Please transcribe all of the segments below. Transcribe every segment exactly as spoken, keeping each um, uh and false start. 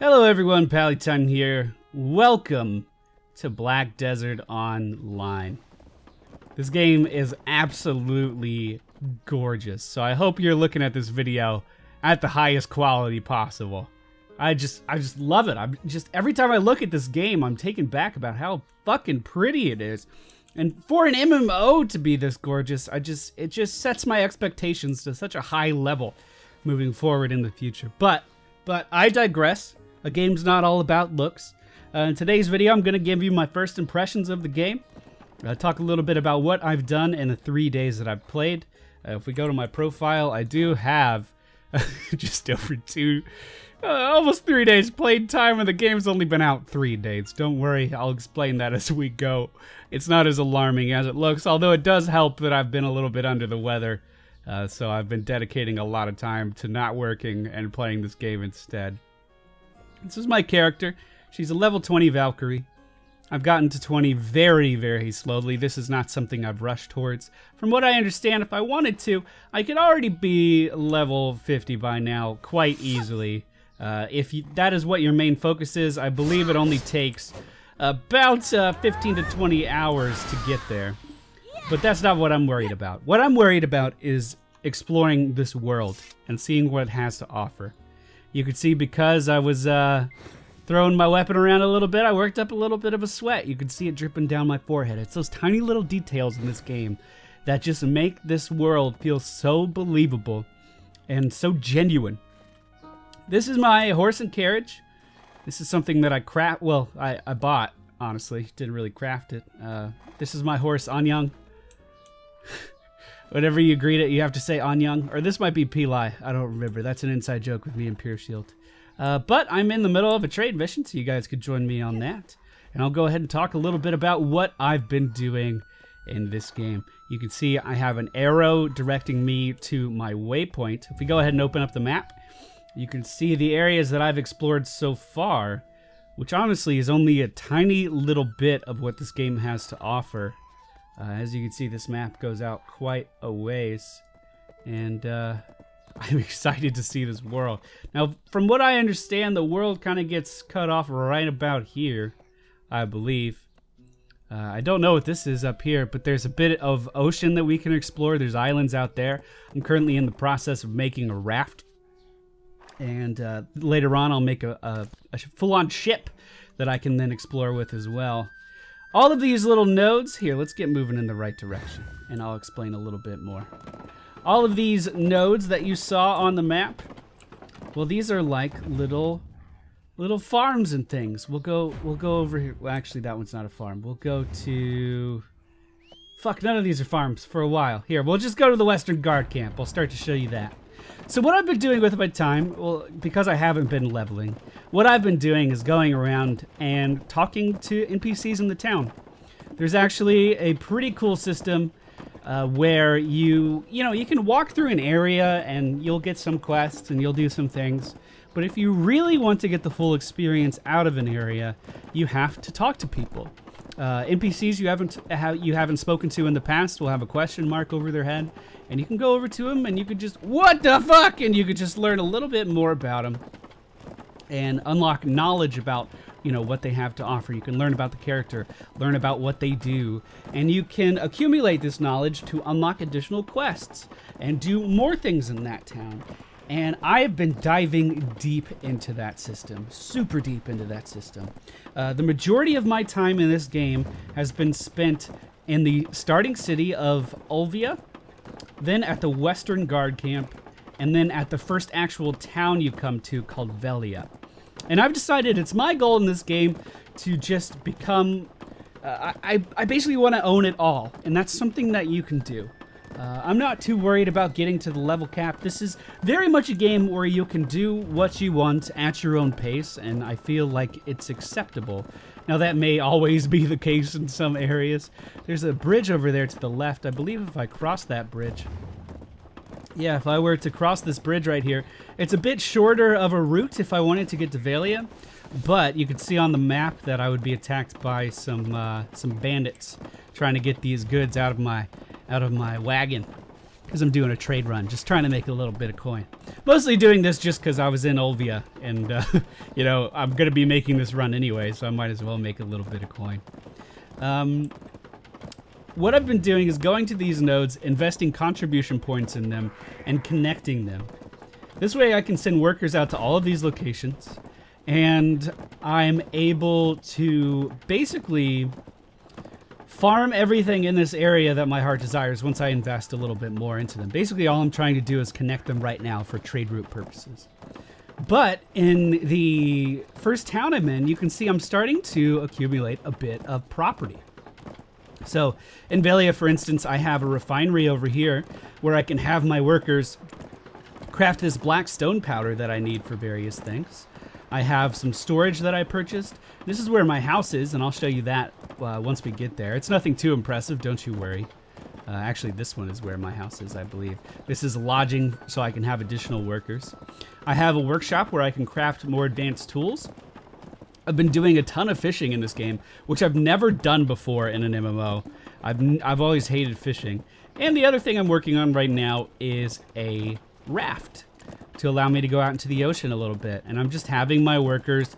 Hello everyone, Pallytime here. Welcome to Black Desert Online. This game is absolutely gorgeous, so I hope you're looking at this video at the highest quality possible. I just, I just love it. I'm just, every time I look at this game, I'm taken back about how fucking pretty it is. And for an M M O to be this gorgeous, I just, it just sets my expectations to such a high level moving forward in the future. But, but I digress. A game's not all about looks. Uh, in today's video, I'm going to give you my first impressions of the game. Uh, talk a little bit about what I've done in the three days that I've played. Uh, if we go to my profile, I do have just over two, uh, almost three days played time, and the game's only been out three days. Don't worry, I'll explain that as we go. It's not as alarming as it looks, although it does help that I've been a little bit under the weather. Uh, so I've been dedicating a lot of time to not working and playing this game instead. This is my character. She's a level twenty Valkyrie. I've gotten to twenty very, very slowly. This is not something I've rushed towards. From what I understand, if I wanted to, I could already be level fifty by now quite easily. Uh, if you, that is what your main focus is, I believe it only takes about uh, fifteen to twenty hours to get there. But that's not what I'm worried about. What I'm worried about is exploring this world and seeing what it has to offer. You can see because I was uh, throwing my weapon around a little bit, I worked up a little bit of a sweat. You can see it dripping down my forehead. It's those tiny little details in this game that just make this world feel so believable and so genuine. This is my horse and carriage. This is something that I craft. Well, I, I bought, honestly. Didn't really craft it. Uh, this is my horse, Anyang. Whenever you greet it, you have to say Anyang. Or this might be Pili. I don't remember. That's an inside joke with me and Pure Shield. Uh, but I'm in the middle of a trade mission, so you guys could join me on that. And I'll go ahead and talk a little bit about what I've been doing in this game. You can see I have an arrow directing me to my waypoint. If we go ahead and open up the map, you can see the areas that I've explored so far, which honestly is only a tiny little bit of what this game has to offer. Uh, as you can see, this map goes out quite a ways, and uh, I'm excited to see this world. Now, from what I understand, the world kind of gets cut off right about here, I believe. Uh, I don't know what this is up here, but there's a bit of ocean that we can explore. There's islands out there. I'm currently in the process of making a raft, and uh, later on I'll make a, a, a full-on ship that I can then explore with as well. All of these little nodes, here, let's get moving in the right direction, and I'll explain a little bit more. All of these nodes that you saw on the map, well, these are like little, little farms and things. We'll go, we'll go over here. Well, actually, that one's not a farm. We'll go to, fuck, none of these are farms for a while. Here, we'll just go to the Western Guard Camp. I'll start to show you that. So what I've been doing with my time, well, because I haven't been leveling, what I've been doing is going around and talking to N P Cs in the town. There's actually a pretty cool system uh, where you, you know, you can walk through an area and you'll get some quests and you'll do some things. But if you really want to get the full experience out of an area, you have to talk to people. Uh, N P Cs you haven't ha you haven't spoken to in the past will have a question mark over their head, and you can go over to them and you could just, what the fuck, and you could just learn a little bit more about them and unlock knowledge about, you know, what they have to offer. You can learn about the character, learn about what they do, and you can accumulate this knowledge to unlock additional quests and do more things in that town. And I have been diving deep into that system, super deep into that system. Uh, the majority of my time in this game has been spent in the starting city of Ulvia, then at the Western Guard Camp, and then at the first actual town you come to called Velia. And I've decided it's my goal in this game to just become, uh, I, I basically want to own it all, and that's something that you can do. Uh, I'm not too worried about getting to the level cap. This is very much a game where you can do what you want at your own pace, and I feel like it's acceptable. Now, that may always be the case in some areas. There's a bridge over there to the left. I believe if I cross that bridge... Yeah, if I were to cross this bridge right here, it's a bit shorter of a route if I wanted to get to Velia, but you can see on the map that I would be attacked by some uh, some bandits trying to get these goods out of my out of my wagon. because I'm doing a trade run, just trying to make a little bit of coin. Mostly doing this just because I was in Olvia, and uh, you know, I'm going to be making this run anyway, so I might as well make a little bit of coin. Um, what I've been doing is going to these nodes, investing contribution points in them, and connecting them. This way I can send workers out to all of these locations, and I'm able to basically farm everything in this area that my heart desires once I invest a little bit more into them. Basically, all I'm trying to do is connect them right now for trade route purposes. But in the first town I'm in, you can see I'm starting to accumulate a bit of property. So in Velia, for instance, I have a refinery over here where I can have my workers craft this black stone powder that I need for various things. I have some storage that I purchased. This is where my house is, and I'll show you that uh, once we get there. It's nothing too impressive, don't you worry. Uh, actually, this one is where my house is, I believe. This is lodging, so I can have additional workers. I have a workshop where I can craft more advanced tools. I've been doing a ton of fishing in this game, which I've never done before in an M M O. I've, I've always hated fishing. And the other thing I'm working on right now is a raft to allow me to go out into the ocean a little bit. And I'm just having my workers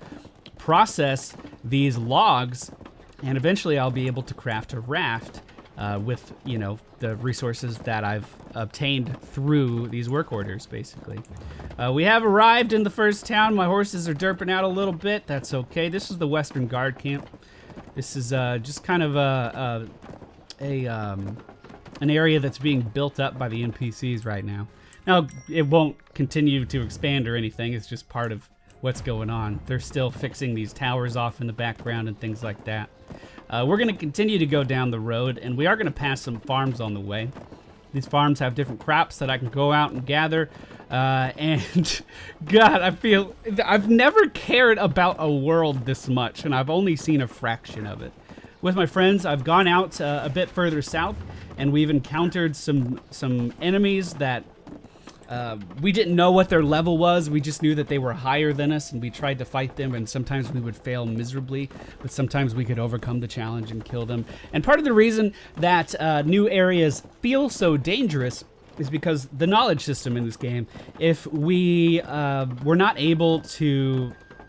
process these logs, and eventually I'll be able to craft a raft uh, with, you know, the resources that I've obtained through these work orders, basically. Uh, we have arrived in the first town. My horses are derping out a little bit. That's okay. This is the Western Guard camp. This is uh, just kind of a, a, a um, an area that's being built up by the N P Cs right now. Now, it won't continue to expand or anything. It's just part of what's going on. They're still fixing these towers off in the background and things like that. Uh, we're going to continue to go down the road, and we are going to pass some farms on the way. These farms have different crops that I can go out and gather. Uh, and, God, I feel... I've never cared about a world this much, and I've only seen a fraction of it. With my friends, I've gone out uh, a bit further south, and we've encountered some, some enemies that... Uh, we didn't know what their level was. We just knew that they were higher than us, and we tried to fight them, and sometimes we would fail miserably, but sometimes we could overcome the challenge and kill them. And part of the reason that uh, new areas feel so dangerous is because the knowledge system in this game, if we uh, were not able to...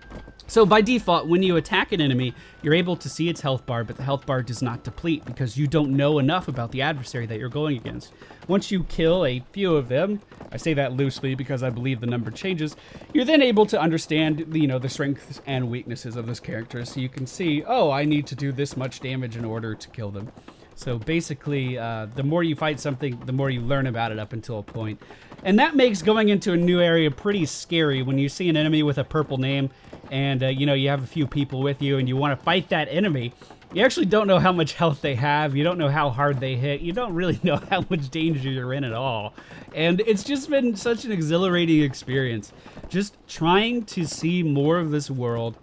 So by default, when you attack an enemy, you're able to see its health bar, but the health bar does not deplete because you don't know enough about the adversary that you're going against. Once you kill a few of them, I say that loosely because I believe the number changes, you're then able to understand, you know, the strengths and weaknesses of this character, so you can see, oh, I need to do this much damage in order to kill them. So basically, uh, the more you fight something, the more you learn about it up until a point. And that makes going into a new area pretty scary when you see an enemy with a purple name and, uh, you know, you have a few people with you and you want to fight that enemy. You actually don't know how much health they have. You don't know how hard they hit. You don't really know how much danger you're in at all. And it's just been such an exhilarating experience. Just trying to see more of this world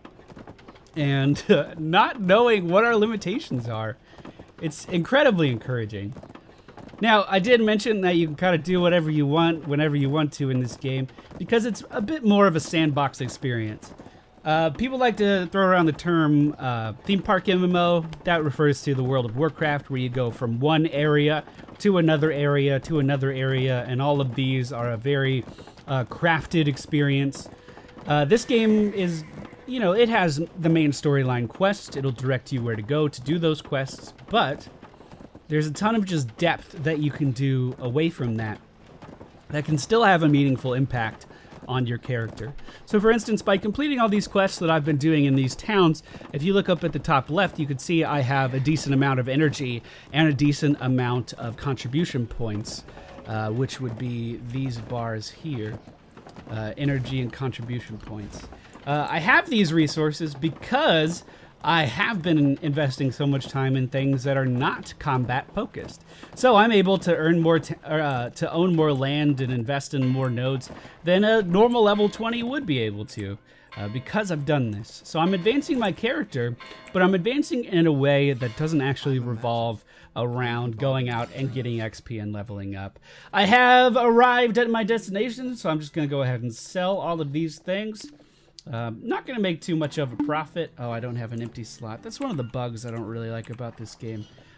and uh, not knowing what our limitations are. It's incredibly encouraging. Now, I did mention that you can kind of do whatever you want, whenever you want to in this game, because it's a bit more of a sandbox experience. Uh, people like to throw around the term uh, theme park M M O. That refers to the World of Warcraft, where you go from one area to another area to another area, and all of these are a very uh, crafted experience. Uh, this game is, you know, it has the main storyline quest. It'll direct you where to go to do those quests, but there's a ton of just depth that you can do away from that that can still have a meaningful impact on your character. So for instance, by completing all these quests that I've been doing in these towns, if you look up at the top left, you can see I have a decent amount of energy and a decent amount of contribution points, uh, which would be these bars here, uh, energy and contribution points. Uh, I have these resources because I have been investing so much time in things that are not combat focused. So I'm able to earn more, t uh, to own more land and invest in more nodes than a normal level twenty would be able to, uh, because I've done this. So I'm advancing my character, but I'm advancing in a way that doesn't actually revolve around going out and getting X P and leveling up. I have arrived at my destination, so I'm just going to go ahead and sell all of these things. Um, not going to make too much of a profit. Oh, I don't have an empty slot. That's one of the bugs I don't really like about this game.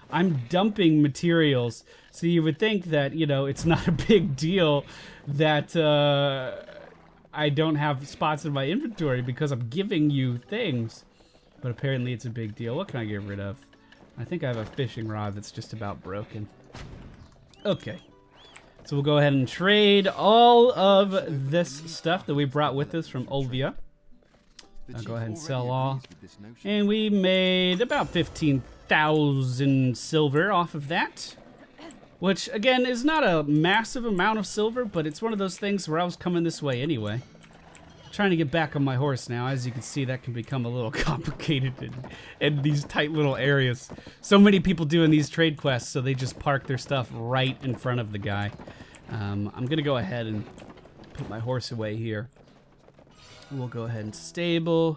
I'm dumping materials. So you would think that, you know, it's not a big deal that uh, I don't have spots in my inventory because I'm giving you things. But apparently it's a big deal. What can I get rid of? I think I have a fishing rod that's just about broken. Okay. So we'll go ahead and trade all of this stuff that we brought with us from Olvia. I'll go ahead and sell all. And we made about fifteen thousand silver off of that. Which, again, is not a massive amount of silver, but it's one of those things where I was coming this way anyway. I'm trying to get back on my horse now. As you can see, that can become a little complicated in, in these tight little areas. So many people doing these trade quests, so they just park their stuff right in front of the guy. Um, I'm going to go ahead and put my horse away here. We'll go ahead and stable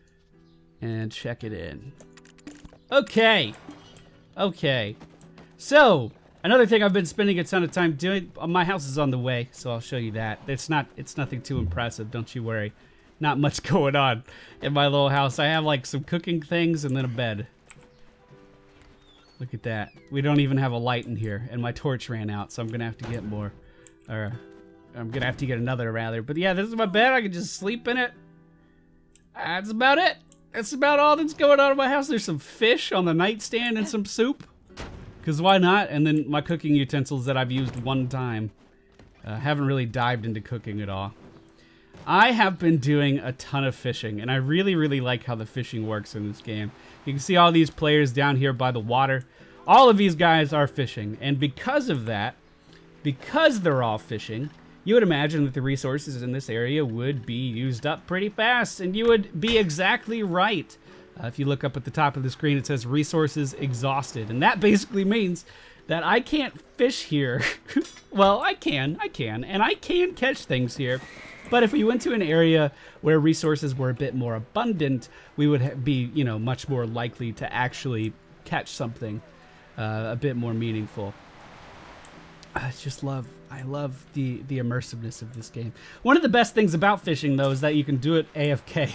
and check it in. Okay. Okay. So, another thing I've been spending a ton of time doing, my house is on the way, so I'll show you that. It's not, it's nothing too impressive, don't you worry. Not much going on in my little house. I have like some cooking things and then a bed. Look at that. We don't even have a light in here, and my torch ran out, so I'm gonna have to get more. Or, I'm gonna have to get another rather. But yeah, this is my bed. I can just sleep in it. That's about it. That's about all that's going on in my house. There's some fish on the nightstand and some soup. Because why not? And then my cooking utensils that I've used one time. Uh, haven't really dived into cooking at all. I have been doing a ton of fishing, and I really, really like how the fishing works in this game. You can see all these players down here by the water. All of these guys are fishing, and because of that, because they're all fishing, you would imagine that the resources in this area would be used up pretty fast, and you would be exactly right. Uh, if you look up at the top of the screen, it says resources exhausted, and that basically means that I can't fish here. Well, I can, I can, and I can catch things here. But if we went to an area where resources were a bit more abundant, we would be, you know, much more likely to actually catch something uh, a bit more meaningful. I just love, I love the, the immersiveness of this game. One of the best things about fishing, though, is that you can do it A F K.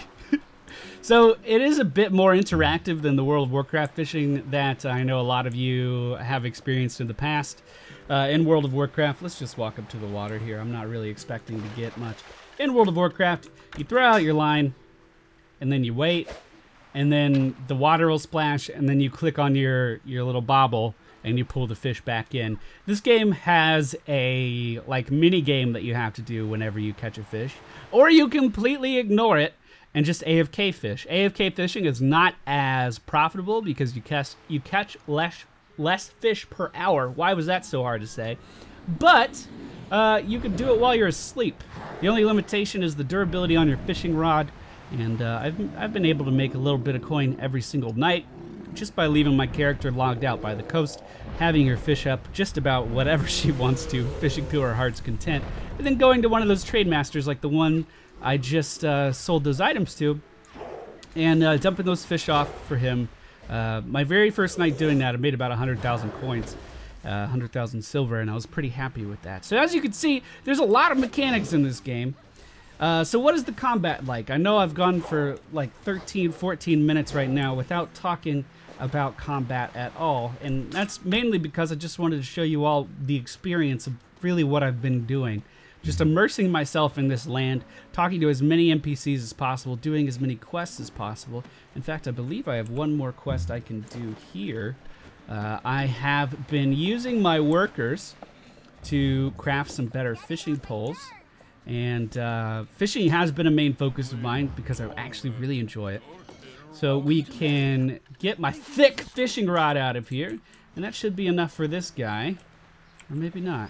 So it is a bit more interactive than the World of Warcraft fishing that I know a lot of you have experienced in the past. Uh, in World of Warcraft, let's just walk up to the water here. I'm not really expecting to get much. In World of Warcraft, you throw out your line, and then you wait, and then the water will splash, and then you click on your, your little bobble, and you pull the fish back in. This game has a like mini game that you have to do whenever you catch a fish, or you completely ignore it and just A F K fish. A F K fishing is not as profitable because you catch you catch less less fish per hour. Why was that so hard to say? But uh, you can do it while you're asleep. The only limitation is the durability on your fishing rod, and uh, I've I've been able to make a little bit of coin every single night just by leaving my character logged out by the coast, having her fish up just about whatever she wants to, fishing to her heart's content, and then going to one of those trade masters like the one I just uh, sold those items to, and uh, dumping those fish off for him. Uh, my very first night doing that, I made about one hundred thousand coins, uh, one hundred thousand silver, and I was pretty happy with that. So as you can see, there's a lot of mechanics in this game. Uh, so what is the combat like? I know I've gone for like thirteen, fourteen minutes right now without talking about combat at all, and that's mainly because I just wanted to show you all the experience of really what I've been doing. Just immersing myself in this land, talking to as many N P Cs as possible, doing as many quests as possible. In fact, I believe I have one more quest I can do here. Uh, I have been using my workers to craft some better fishing poles. And uh, fishing has been a main focus of mine because I actually really enjoy it. So we can get my thick fishing rod out of here, and that should be enough for this guy. Or maybe not.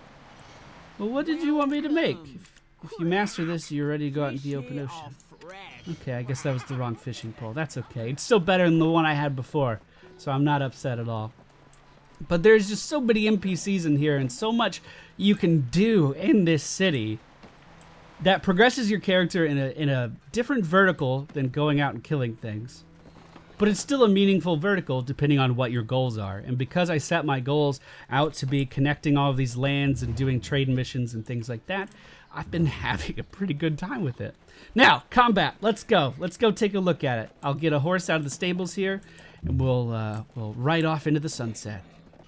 Well, what did you want me to make? If, if you master this, you're ready to go out into the open ocean. Okay, I guess that was the wrong fishing pole. That's okay. It's still better than the one I had before, so I'm not upset at all. But there's just so many N P Cs in here and so much you can do in this city that progresses your character in a, in a different vertical than going out and killing things. but it's still a meaningful vertical depending on what your goals are. And because I set my goals out to be connecting all of these lands and doing trade missions and things like that, I've been having a pretty good time with it. Now, combat, let's go. Let's go take a look at it. I'll get a horse out of the stables here, and we'll, uh, we'll ride off into the sunset.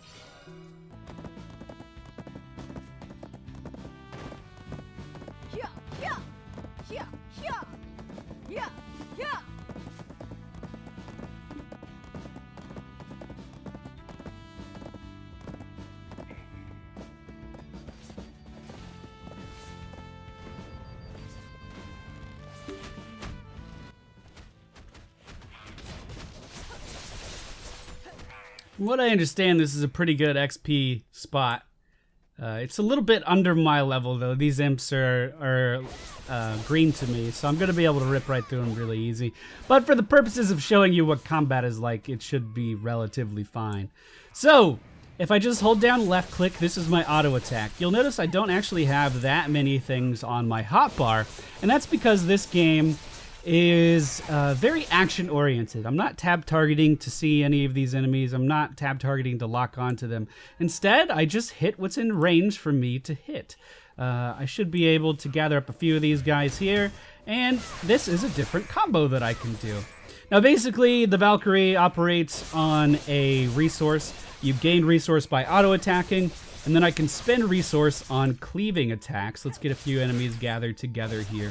From what I understand, this is a pretty good X P spot. Uh, it's a little bit under my level, though. These imps are, are uh, green to me, so I'm going to be able to rip right through them really easy. But for the purposes of showing you what combat is like, it should be relatively fine. So, if I just hold down left click, this is my auto attack. You'll notice I don't actually have that many things on my hotbar, and that's because this game is uh, very action oriented. I'm not tab targeting to see any of these enemies. I'm not tab targeting to lock onto them. Instead, I just hit what's in range for me to hit. Uh, I should be able to gather up a few of these guys here, and this is a different combo that I can do. Now basically, the Valkyrie operates on a resource. You gain resource by auto attacking, and then I can spend resource on cleaving attacks. Let's get a few enemies gathered together here.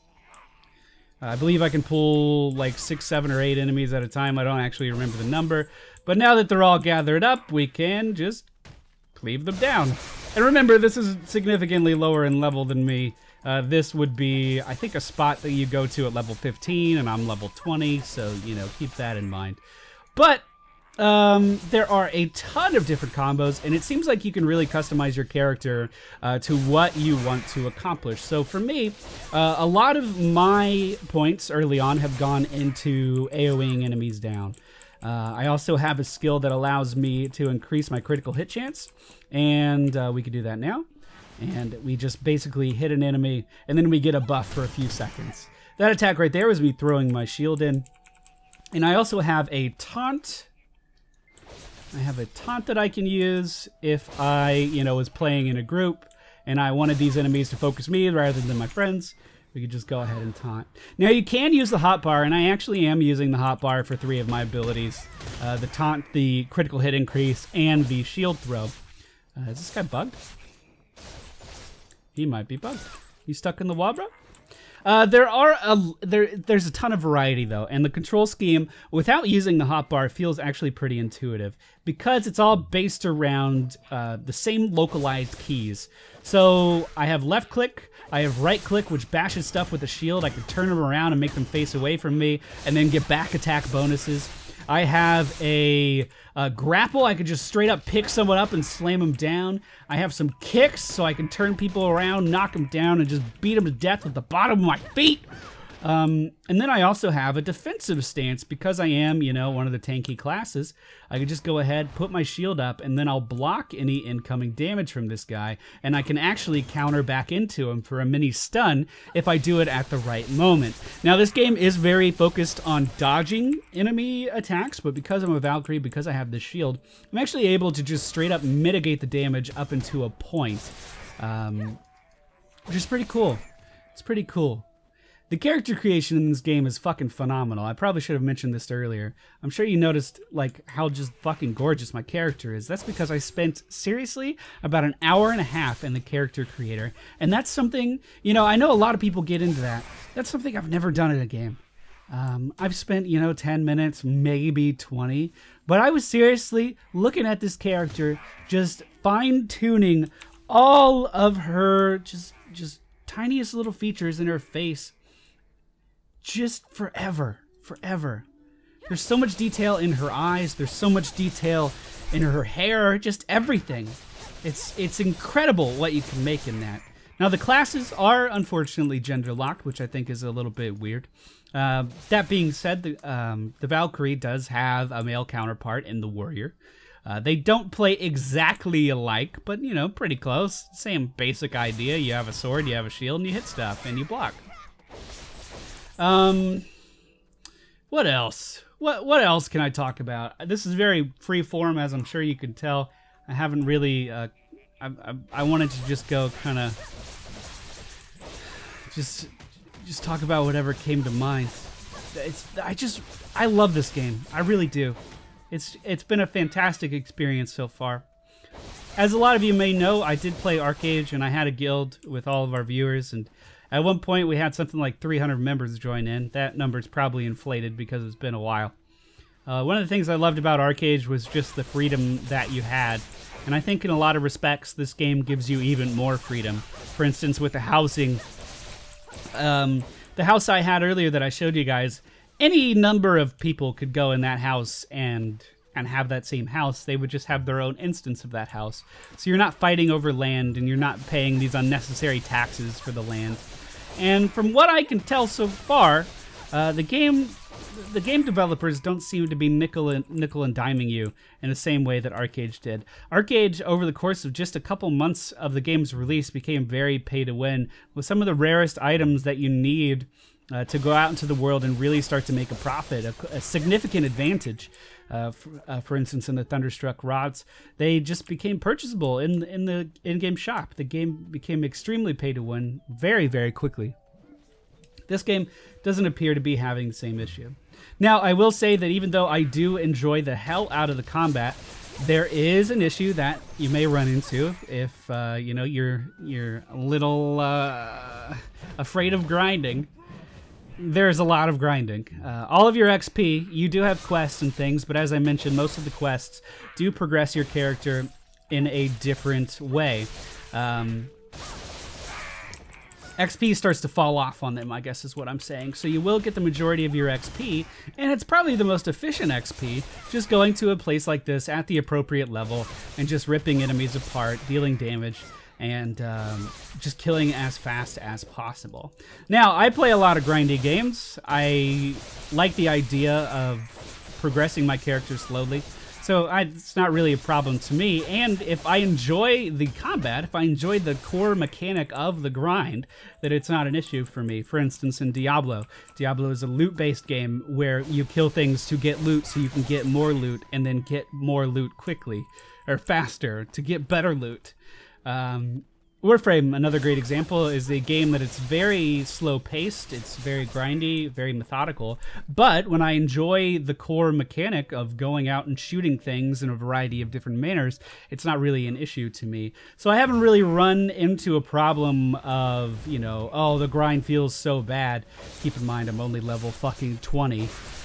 I believe I can pull like six, seven, or eight enemies at a time. I don't actually remember the number. But now that they're all gathered up, we can just cleave them down. And remember, this is significantly lower in level than me. Uh, this would be, I think, a spot that you go to at level fifteen, and I'm level twenty, so, you know, keep that in mind. But Um, there are a ton of different combos, and it seems like you can really customize your character uh, to what you want to accomplish. So for me, uh, a lot of my points early on have gone into AoEing enemies down. Uh, I also have a skill that allows me to increase my critical hit chance, and uh, we can do that now. And we just basically hit an enemy, and then we get a buff for a few seconds. That attack right there was me throwing my shield in. And I also have a taunt. I have a taunt that I can use if I, you know, was playing in a group and I wanted these enemies to focus me rather than my friends. We could just go ahead and taunt. Now you can use the hotbar, and I actually am using the hotbar for three of my abilities. Uh, the taunt, the critical hit increase, and the shield throw. Uh, is this guy bugged? He might be bugged. You stuck in the wall, bro? Uh, there are a, there there's a ton of variety though, and the control scheme without using the hotbar feels actually pretty intuitive because it's all based around uh, the same localized keys. So I have left click, I have right click, which bashes stuff with the shield. I can turn them around and make them face away from me, and then get back attack bonuses. I have a, a grapple. I could just straight up pick someone up and slam them down. I have some kicks, so I can turn people around, knock them down, and just beat them to death with the bottom of my feet. Um, and then I also have a defensive stance because I am, you know, one of the tanky classes. I can just go ahead, put my shield up, and then I'll block any incoming damage from this guy, and I can actually counter back into him for a mini stun if I do it at the right moment. Now, this game is very focused on dodging enemy attacks, but because I'm a Valkyrie, because I have this shield, I'm actually able to just straight up mitigate the damage up into a point, um, which is pretty cool. It's pretty cool. The character creation in this game is fucking phenomenal. I probably should have mentioned this earlier. I'm sure you noticed like how just fucking gorgeous my character is. That's because I spent, seriously, about an hour and a half in the character creator. And that's something, you know, I know a lot of people get into that. That's something I've never done in a game. Um, I've spent, you know, ten minutes, maybe twenty. But I was seriously looking at this character, just fine-tuning all of her just, just tiniest little features in her face. Just forever, forever. There's so much detail in her eyes. There's so much detail in her hair. Just everything. It's it's incredible what you can make in that. Now the classes are unfortunately gender locked, which I think is a little bit weird. Uh, that being said, the um, the Valkyrie does have a male counterpart in the Warrior. Uh, they don't play exactly alike, but you know, pretty close. Same basic idea. You have a sword, you have a shield, and you hit stuff and you block. Um, what else? what what else can I talk about? This is very free form, as I'm sure you can tell. I haven't really. Uh, I, I I wanted to just go kind of just just talk about whatever came to mind. It's I just I love this game. I really do. It's it's been a fantastic experience so far. As a lot of you may know, I did play Arcade, and I had a guild with all of our viewers, and at one point we had something like three hundred members join in. That number's probably inflated because it's been a while. Uh, one of the things I loved about Arcade was just the freedom that you had, and I think in a lot of respects this game gives you even more freedom. For instance, with the housing, um, the house I had earlier that I showed you guys, any number of people could go in that house and and have that same house. They would just have their own instance of that house. So you're not fighting over land, and you're not paying these unnecessary taxes for the land. And from what I can tell so far, uh, the game the game developers don't seem to be nickel and, nickel and diming you in the same way that Arcade did. Arcade, over the course of just a couple months of the game's release, became very pay-to-win, with some of the rarest items that you need Uh, to go out into the world and really start to make a profit, a, a significant advantage. Uh, for, uh, for instance, in the Thunderstruck rods, they just became purchasable in in the in-game shop. The game became extremely pay-to-win very, very quickly. This game doesn't appear to be having the same issue. Now, I will say that even though I do enjoy the hell out of the combat, there is an issue that you may run into if uh, you know you're you're a little uh, afraid of grinding. There's a lot of grinding. Uh, all of your X P, you do have quests and things, but as I mentioned, most of the quests do progress your character in a different way. Um, X P starts to fall off on them, I guess is what I'm saying. So you will get the majority of your X P, and it's probably the most efficient X P, just going to a place like this at the appropriate level and just ripping enemies apart, dealing damage, and um, just killing as fast as possible. Now, I play a lot of grindy games. I like the idea of progressing my character slowly, so I, it's not really a problem to me. And if I enjoy the combat, if I enjoy the core mechanic of the grind, then it's not an issue for me. For instance, in Diablo, Diablo is a loot-based game where you kill things to get loot so you can get more loot and then get more loot quickly, or faster, to get better loot. Um, Warframe, another great example, is a game that it's very slow-paced, it's very grindy, very methodical, but when I enjoy the core mechanic of going out and shooting things in a variety of different manners, it's not really an issue to me. So I haven't really run into a problem of, you know, oh, the grind feels so bad. Keep in mind, I'm only level fucking twenty.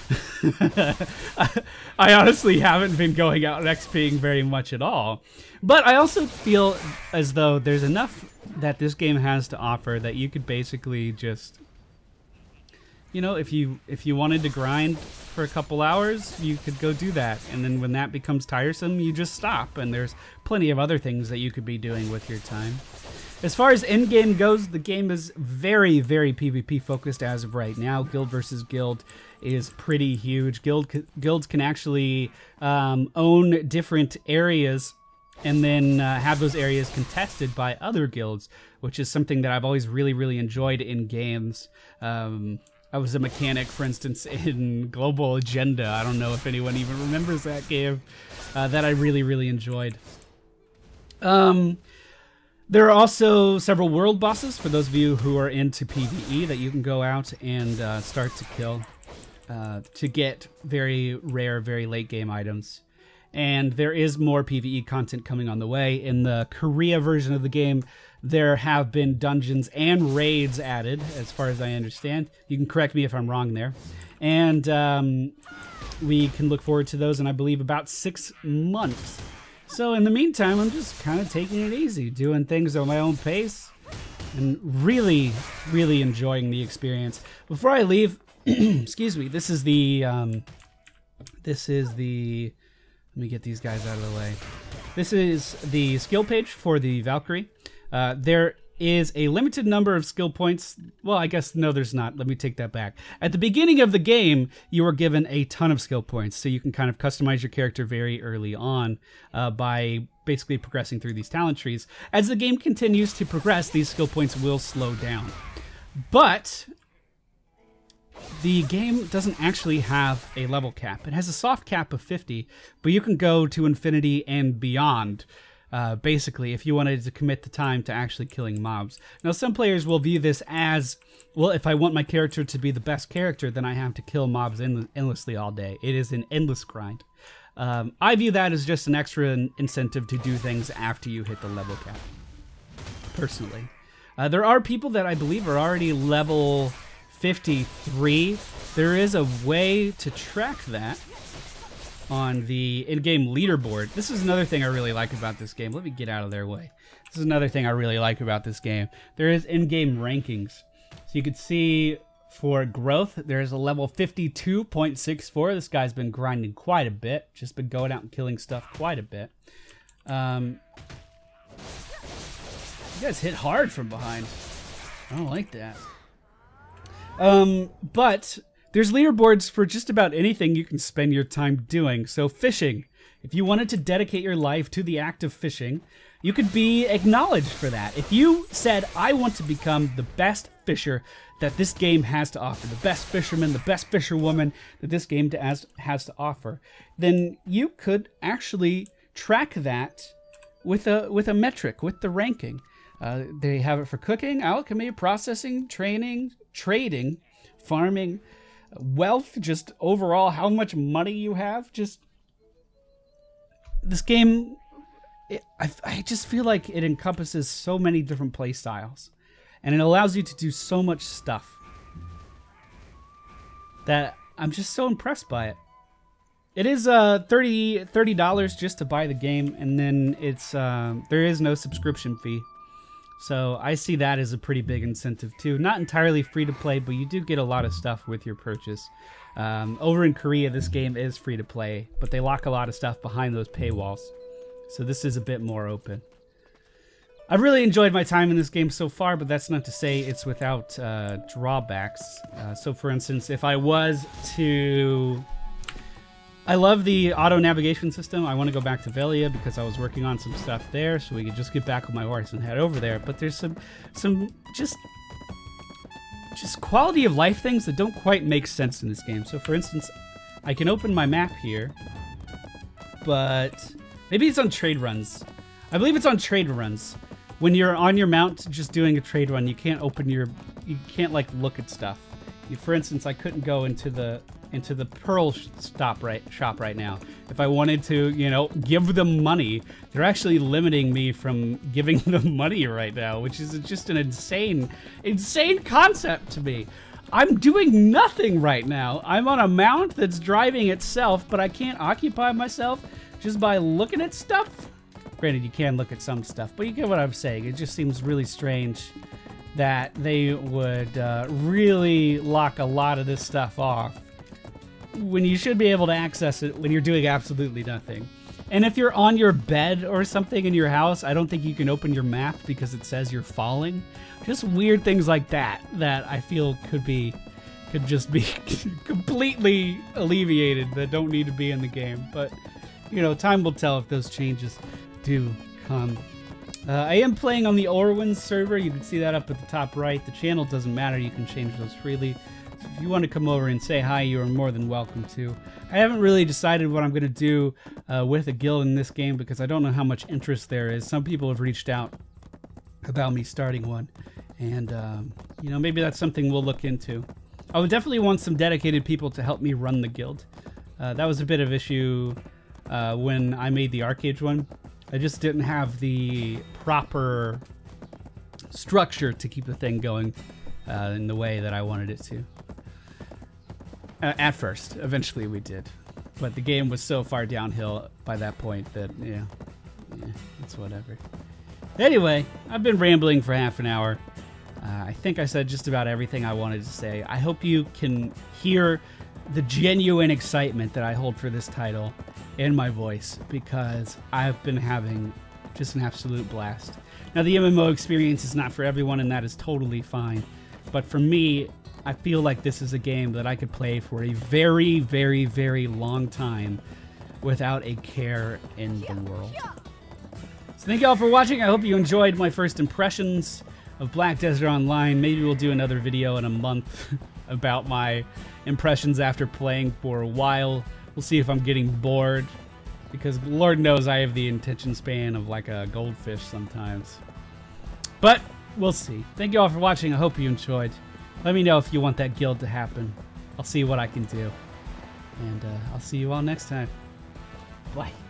I honestly haven't been going out and XPing very much at all. But I also feel as though there's enough that this game has to offer that you could basically just, you know, if you if you wanted to grind for a couple hours, you could go do that. And then when that becomes tiresome, you just stop. And there's plenty of other things that you could be doing with your time. As far as endgame goes, the game is very, very PvP focused as of right now. Guild versus guild is pretty huge. Guild guilds can actually um, own different areas and then uh, have those areas contested by other guilds, which is something that I've always really, really enjoyed in games. Um, I was a mechanic, for instance, in Global Agenda. I don't know if anyone even remembers that game, uh, that I really, really enjoyed. Um... There are also several world bosses, for those of you who are into PvE, that you can go out and uh, start to kill uh, to get very rare, very late game items. And there is more PvE content coming on the way. In the Korea version of the game, there have been dungeons and raids added, as far as I understand. You can correct me if I'm wrong there. And um, we can look forward to those in, I believe, about six months. So in the meantime, I'm just kind of taking it easy, doing things at my own pace, and really, really enjoying the experience. Before I leave, excuse me, this is the, um, this is the, let me get these guys out of the way. This is the skill page for the Valkyrie. Uh, there is a limited number of skill points. Well, I guess, no, there's not. Let me take that back. At the beginning of the game, you are given a ton of skill points, so you can kind of customize your character very early on uh, by basically progressing through these talent trees. As the game continues to progress, these skill points will slow down. But the game doesn't actually have a level cap. It has a soft cap of fifty, but you can go to infinity and beyond, uh, basically, if you wanted to commit the time to actually killing mobs. Now, some players will view this as, well, if I want my character to be the best character, then I have to kill mobs end endlessly all day. It is an endless grind. Um, I view that as just an extra incentive to do things after you hit the level cap, personally. Uh, there are people that I believe are already level fifty-three. There is a way to track that on the in-game leaderboard. This is another thing I really like about this game. Let me get out of their way. This is another thing I really like about this game. There is in-game rankings. So you could see for growth, there's a level fifty-two point six four. This guy's been grinding quite a bit. Just been going out and killing stuff quite a bit. Um, you guys hit hard from behind. I don't like that. Um, but there's leaderboards for just about anything you can spend your time doing. So fishing, if you wanted to dedicate your life to the act of fishing, you could be acknowledged for that. If you said, I want to become the best fisher that this game has to offer, the best fisherman, the best fisherwoman that this game has, has to offer, then you could actually track that with a, with a metric, with the ranking. Uh, they have it for cooking, alchemy, processing, training, trading, farming, wealth, just overall how much money you have. Just this game, it, I, I just feel like it encompasses so many different play styles, and it allows you to do so much stuff that I'm just so impressed by it. It is uh, thirty dollars just to buy the game, and then it's uh, there is no subscription fee. So I see that as a pretty big incentive too. Not entirely free to play, but you do get a lot of stuff with your purchase. Um, over in Korea, this game is free to play, but they lock a lot of stuff behind those paywalls. So this is a bit more open. I've really enjoyed my time in this game so far, but that's not to say it's without uh, drawbacks. Uh, so for instance, if I was to... I love the auto navigation system. I want to go back to Velia because I was working on some stuff there, so we could just get back on my horse and head over there. But there's some, some just, just quality of life things that don't quite make sense in this game. So, for instance, I can open my map here, but maybe it's on trade runs. I believe it's on trade runs. When you're on your mount, just doing a trade run, you can't open your, you can't like look at stuff. You, for instance, I couldn't go into the. into the Pearl stop right shop right now. If I wanted to, you know, give them money, they're actually limiting me from giving them money right now, which is just an insane, insane concept to me. I'm doing nothing right now. I'm on a mount that's driving itself, but I can't occupy myself just by looking at stuff. Granted, you can look at some stuff, but you get what I'm saying. It just seems really strange that they would uh, really lock a lot of this stuff off when you should be able to access it when you're doing absolutely nothing. And if you're on your bed or something in your house, I don't think you can open your map because it says you're falling. Just weird things like that that I feel could be could just be completely alleviated, that don't need to be in the game. But, you know, time will tell if those changes do come. Uh, I am playing on the Orwin server. You can see that up at the top right. The channel doesn't matter. You can change those freely. If you want to come over and say hi, you are more than welcome to. I haven't really decided what I'm going to do uh, with a guild in this game because I don't know how much interest there is. Some people have reached out about me starting one, and um, you know, maybe that's something we'll look into. I would definitely want some dedicated people to help me run the guild. Uh, that was a bit of issue uh, when I made the arcade one. I just didn't have the proper structure to keep the thing going uh, in the way that I wanted it to. Uh, at first, eventually we did, but the game was so far downhill by that point that yeah, yeah, it's whatever. Anyway, I've been rambling for half an hour. Uh, I think I said just about everything I wanted to say. I hope you can hear the genuine excitement that I hold for this title in my voice, because I've been having just an absolute blast. Now, the M M O experience is not for everyone, and that is totally fine, but for me, I feel like this is a game that I could play for a very, very, very long time without a care in the world. So thank you all for watching. I hope you enjoyed my first impressions of Black Desert Online. Maybe we'll do another video in a month about my impressions after playing for a while. We'll see if I'm getting bored, because Lord knows I have the attention span of like a goldfish sometimes. But we'll see. Thank you all for watching. I hope you enjoyed. Let me know if you want that guild to happen. I'll see what I can do. And uh, I'll see you all next time. Bye.